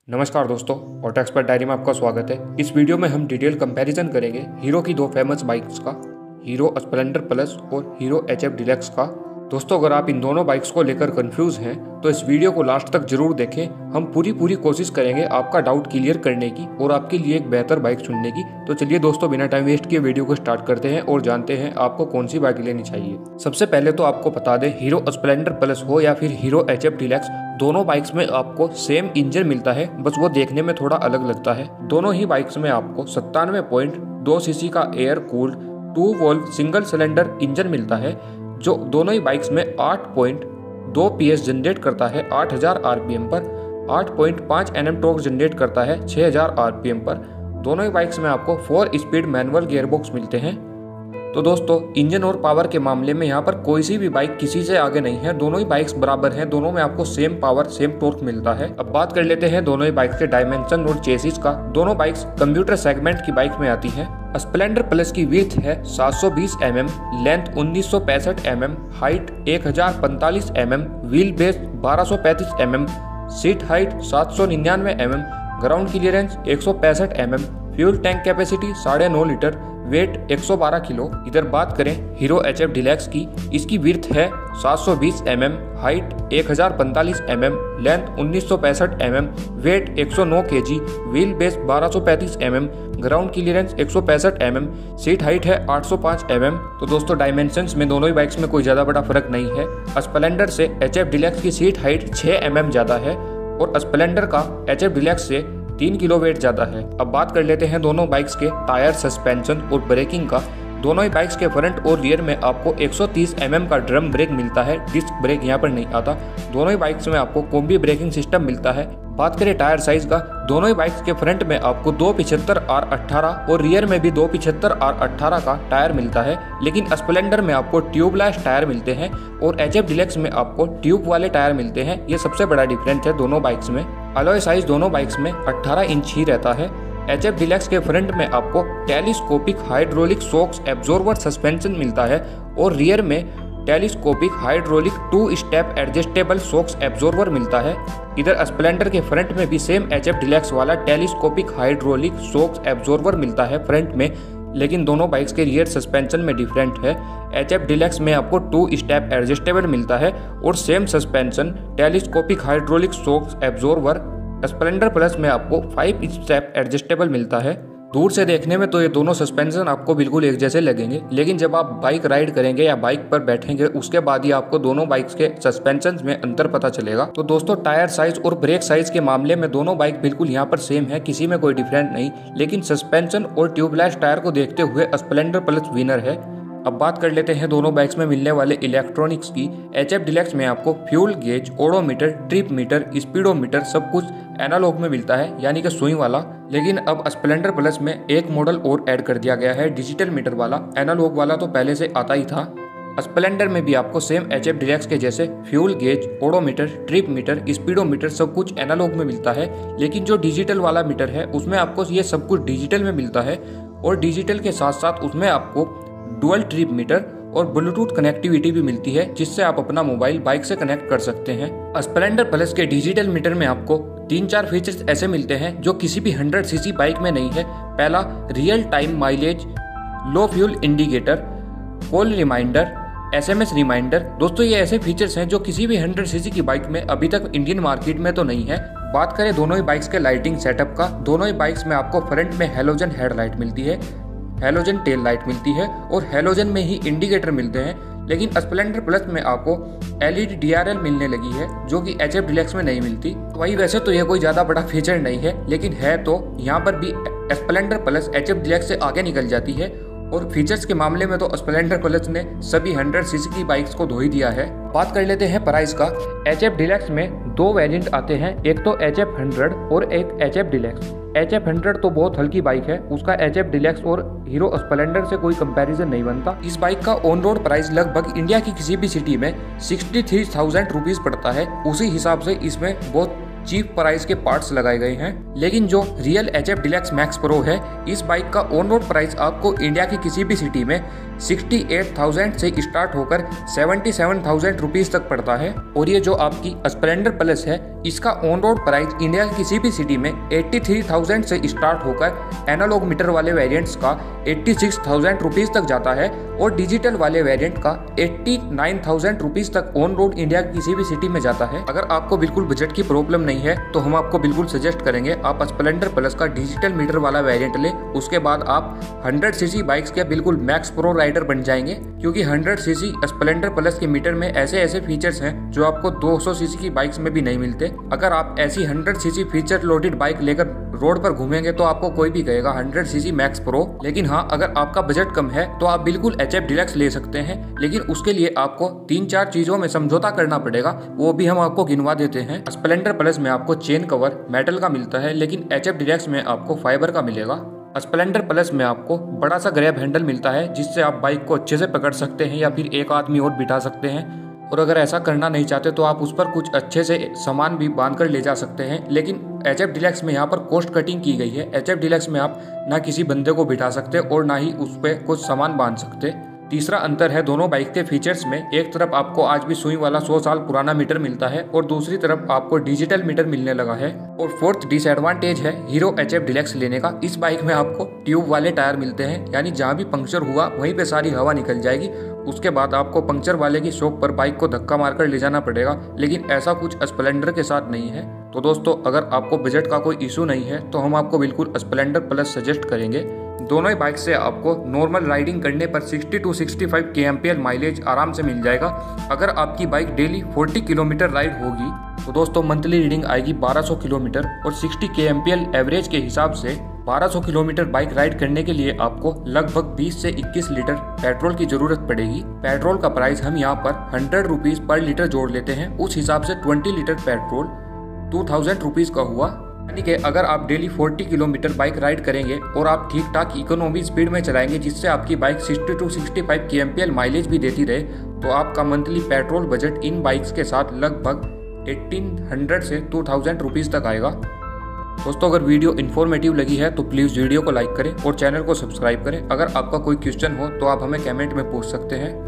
नमस्कार दोस्तों, auto expert diary में आपका स्वागत है। इस वीडियो में हम डिटेल कंपैरिजन करेंगे हीरो की दो फेमस बाइक्स का, हीरो स्प्लेंडर प्लस और हीरो HF डिलक्स का। दोस्तों, अगर आप इन दोनों बाइक्स को लेकर कंफ्यूज हैं तो इस वीडियो को लास्ट तक जरूर देखें। हम पूरी कोशिश करेंगे आपका डाउट क्लियर करने की और आपके लिए एक बेहतर बाइक चुनने की। तो चलिए दोस्तों, बिना टाइम वेस्ट किए वीडियो को स्टार्ट करते हैं और जानते हैं आपको कौन सी बाइक लेनी चाहिए। सबसे पहले तो आपको बता दें, हीरो स्प्लेंडर प्लस हो या फिर हीरो HF डिलक्स, दोनों बाइक्स में आपको सेम इंजन मिलता है, बस वो देखने में थोड़ा अलग लगता है। दोनों ही बाइक्स में आपको 97.2 सीसी का air cooled 2 valve single cylinder engine मिलता है, जो दोनों ही बाइक्स में 8.2 PS जनरेट करता है 8000 RPM पर, 8.5 Nm टॉर्क जनरेट करता है 6000 RPM पर। दोनों ही बाइक्स में आपको 4 स्पीड मैनुअल गियरबॉक्स मिलते हैं। तो दोस्तों, इंजन और पावर के मामले में यहाँ पर कोई सी भी बाइक किसी से आगे नहीं है। दोनों ही बाइक्स बराबर हैं, दोनों में आपको सेम पावर सेम टॉर्क मिलता है। अब बात कर लेते हैं दोनों ही बाइक्स के डायमेंशन और चेसिस का। दोनों बाइक्स कंप्यूटर सेगमेंट की बाइक में आती हैं। स्प्लेंडर प्लस की विड्थ है 720 mm, length 1965 mm, height 1045 mm, wheel base 1235 mm, seat height 799 mm, ground clearance 165 mm, fuel tank capacity 9.5 litre, weight 112 kilo. इधर बात करें हीरो HF डिलक्स की, इसकी विड्थ है 720 mm, height 1045 mm, length 1965 mm, weight 109 kg, wheel base 1235 mm, ground clearance 165 mm, seat height है 805 mm। तो दोस्तों, dimensions में दोनों ही बाइक्स में कोई ज्यादा बड़ा फर्क नहीं है। स्प्लेंडर से HF डिलक्स की सीट हाइट 6 mm ज्यादा है और स्प्लेंडर का HF डिलक्स से 3 किलो वेट ज्यादा है। अब बात कर लेते हैं दोनों बाइक्स के टायर, सस्पेंशन और ब्रेकिंग का। दोनों ही बाइक्स के फ्रंट और रियर में आपको 130 mm का ड्रम ब्रेक मिलता है, डिस्क ब्रेक यहाँ पर नहीं आता। दोनों ही बाइक्स में आपको कॉम्बी ब्रेकिंग सिस्टम मिलता है। बात करें टायर साइज का, दोनों ही बाइक्स के फ्रंट में आपको 275 R18 और रियर में भी 275 R18 का टायर मिलता है, लेकिन स्प्लेंडर में आपको ट्यूबलेस टायर मिलते हैं और HF डिलक्स में आपको ट्यूब वाले टायर मिलते हैं। ये सबसे बड़ा डिफरेंस है दोनों बाइक्स में। अलॉय साइज दोनों बाइक्स में 18 इंच ही रहता है। HF डिलक्स के फ्रंट में आपको telescopic hydraulic shocks absorber suspension मिलता है और रियर में telescopic hydraulic 2 step adjustable shocks absorber मिलता है। इधर स्प्लेंडर के फ्रंट में भी सेम HF डिलक्स वाला टेलीस्कोपिक हाइड्रोलिक शॉक्स एब्जॉर्बर मिलता है फ्रंट में, लेकिन दोनों बाइक्स के रियर सस्पेंशन में डिफरेंट है। HF डिलक्स में आपको 2 स्टेप एडजस्टेबल मिलता है और same suspension telescopic hydraulic shocks absorber. Splendor Plus में आपको 5 स्टेप एडजस्टेबल मिलता है। दूर से देखने में तो ये दोनों सस्पेंशन आपको बिल्कुल एक जैसे लगेंगे, लेकिन जब आप बाइक राइड करेंगे या बाइक पर बैठेंगे उसके बाद ही आपको दोनों बाइक्स के सस्पेंशन में अंतर पता चलेगा। तो दोस्तों, टायर साइज और ब्रेक साइज के मामले में दोनों बाइक बिल्कुल यहाँ पर सेम है, किसी में कोई डिफरेंट नहीं, लेकिन सस्पेंशन और ट्यूबलेस टायर को देखते हुए स्प्लेंडर प्लस विनर है। अब बात कर लेते हैं दोनों बाइक्स में मिलने वाले इलेक्ट्रॉनिक्स की। HF डिलक्स में आपको fuel gauge, odometer, trip meter, speedometer सब कुछ एनालॉग में मिलता है, यानी कि सुई वाला। लेकिन अब स्प्लेंडर प्लस में एक मॉडल और ऐड कर दिया गया है, डिजिटल मीटर वाला। एनालॉग वाला तो पहले से आता ही था। स्प्लेंडर में भी आपको सेम HF डिलक्स के जैसे fuel gauge, odometer, trip meter, speedometer सब कुछ एनालॉग में मिलता है, लेकिन जो डिजिटल वाला मीटर है उसमें आपको ये सब कुछ डिजिटल में मिलता है और डिजिटल के साथ साथ उसमें आपको डुअल ट्रिप मीटर और ब्लूटूथ कनेक्टिविटी भी मिलती है, जिससे आप अपना मोबाइल बाइक से कनेक्ट कर सकते हैं। स्प्लेंडर प्लस के डिजिटल मीटर में आपको 3-4 फीचर्स ऐसे मिलते हैं जो किसी भी 100 सीसी बाइक में नहीं है। पहला, real time mileage, low fuel indicator, call reminder, SMS reminder. दोस्तों, ये ऐसे फीचर्स हैं जो किसी भी 100 सीसी की बाइक में अभी तक इंडियन मार्केट में तो नहीं है। बात करें दोनों ही बाइक्स के लाइटिंग सेटअप का, दोनों ही बाइक्स में आपको फ्रंट में हेलोजन हेडलाइट मिलती है, हेलोजन टेल लाइट मिलती है और हेलोजन में ही इंडिकेटर मिलते हैं। लेकिन स्प्लेंडर प्लस में आपको LED DRL मिलने लगी है, जो कि HF डिलक्स में नहीं मिलती। वही वैसे तो यह कोई ज्यादा बड़ा फीचर नहीं है, लेकिन है तो यहाँ पर भी स्प्लेंडर प्लस HF डिलक्स से आगे निकल जाती है। और फीचर्स के मामले में तो स्प्लेंडर प्लस ने सभी 100 सीसी की बाइक्स को धो ही दिया है। बात कर लेते हैं प्राइस का। HF डिलक्स में 2 वेरिएंट आते हैं, एक तो HF 100 और एक HF डिलक्स। HF 100 तो बहुत हल्की बाइक है, उसका HF डिलक्स और हीरो स्प्लेंडर से कोई कंपैरिजन नहीं बनता। इस बाइक का ऑन रोड प्राइस लगभग इंडिया की किसी भी सिटी में 63,000 रुपीज पड़ता है। उसी हिसाब से इसमें बहुत चीप प्राइस के पार्ट्स लगाए गए हैं। लेकिन जो real HF Deluxe Max Pro है, इस बाइक का ऑन रोड प्राइस आपको इंडिया की किसी भी सिटी में 68,000 से स्टार्ट होकर 77,000 रुपीज तक पड़ता है। और ये जो आपकी स्प्लेंडर प्लस है, इसका ऑन रोड प्राइस इंडिया की किसी भी सिटी में 83,000 से स्टार्ट होकर एनालॉग मीटर वाले वेरिएंट्स का 86,000 रुपीज तक जाता है और डिजिटल वाले वेरिएंट का 89,000 रुपीज तक ऑन रोड इंडिया की किसी भी सिटी में जाता है। अगर आपको बिल्कुल बजट की प्रॉब्लम नहीं है तो हम आपको बिल्कुल सजेस्ट करेंगे आप स्प्लेंडर प्लस का डिजिटल मीटर वाला वेरिएंट ले। उसके बाद आप 100 सीसी बाइक्स के बिल्कुल मैक्स प्रो राइडर बन जाएंगे, क्योंकि 100 सीसी स्प्लेंडर प्लस के मीटर में ऐसे ऐसे फीचर्स हैं जो आपको 200 सीसी की बाइक्स में भी नहीं मिलते। अगर आप ऐसी 100 सीसी फीचर लोडेड बाइक लेकर रोड पर घूमेंगे तो आपको कोई भी कहेगा 100 सीसी मैक्स प्रो। लेकिन हाँ, अगर आपका बजट कम है तो आप बिल्कुल HF डीलक्स ले सकते हैं, लेकिन उसके लिए आपको 3-4 चीजों में समझौता करना पड़ेगा, वो भी हम आपको गिनवा देते हैं। स्प्लेंडर प्लस में आपको चेन कवर मेटल का मिलता है, लेकिन HF डीलक्स में आपको फाइबर का मिलेगा। स्प्लेंडर प्लस में आपको बड़ा सा ग्रैब हैंडल मिलता है, जिससे आप बाइक को अच्छे से पकड़ सकते हैं या फिर एक आदमी और बिठा सकते हैं। और अगर ऐसा करना नहीं चाहते तो आप उस पर कुछ अच्छे से सामान भी बांध कर ले जा सकते हैं। लेकिन HF डीलक्स में यहाँ पर कॉस्ट कटिंग की गई है। HF डीलक्स में आप ना किसी बंदे को बिठा सकते और ना ही उस पर कुछ सामान बांध सकते। तीसरा अंतर है दोनों बाइक के फीचर्स में। एक तरफ आपको आज भी सुई वाला 100 साल पुराना मीटर मिलता है और दूसरी तरफ आपको डिजिटल मीटर मिलने लगा है। और फोर्थ डिसएडवांटेज है हीरो HF डीलक्स लेने का, इस बाइक में आपको ट्यूब वाले टायर मिलते हैं, यानी जहाँ भी पंक्चर हुआ वहीं पे सारी हवा निकल जाएगी। उसके बाद आपको पंक्चर वाले की शॉप पर बाइक को धक्का मारकर ले जाना पड़ेगा, लेकिन ऐसा कुछ स्प्लेंडर के साथ नहीं है। तो दोस्तों, अगर आपको बजट का कोई इशू नहीं है तो हम आपको बिल्कुल स्प्लेंडर प्लस सजेस्ट करेंगे। दोनों ही बाइक से आपको नॉर्मल राइडिंग करने पर 60 to 65 kmpl माइलेज आराम से मिल जाएगा। अगर आपकी बाइक डेली 40 किलोमीटर राइड होगी तो दोस्तों मंथली रीडिंग आएगी 1200 किलोमीटर और 60 kmpl एवरेज के हिसाब से 1200 किलोमीटर बाइक राइड करने के लिए आपको लगभग 20 से 21 लीटर पेट्रोल की जरूरत पड़ेगी। पेट्रोल का प्राइस हम यहाँ पर 100 रुपीज पर लीटर जोड़ लेते हैं, उस हिसाब से 20 लीटर पेट्रोल 2000 रुपीज का हुआ। यानी कि अगर आप डेली 40 किलोमीटर बाइक राइड करेंगे और आप ठीक ठाक इकोनॉमी स्पीड में चलाएंगे, जिससे आपकी बाइक 60 to 65 kmpl माइलेज भी देती रहे, तो आपका मंथली पेट्रोल बजट इन बाइक्स के साथ लगभग 1800 से 2000 रुपीज तक आएगा। दोस्तों, अगर वीडियो इन्फॉर्मेटिव लगी है तो प्लीज़ वीडियो को लाइक करें और चैनल को सब्सक्राइब करें। अगर आपका कोई क्वेश्चन हो तो आप हमें कमेंट में पूछ सकते हैं।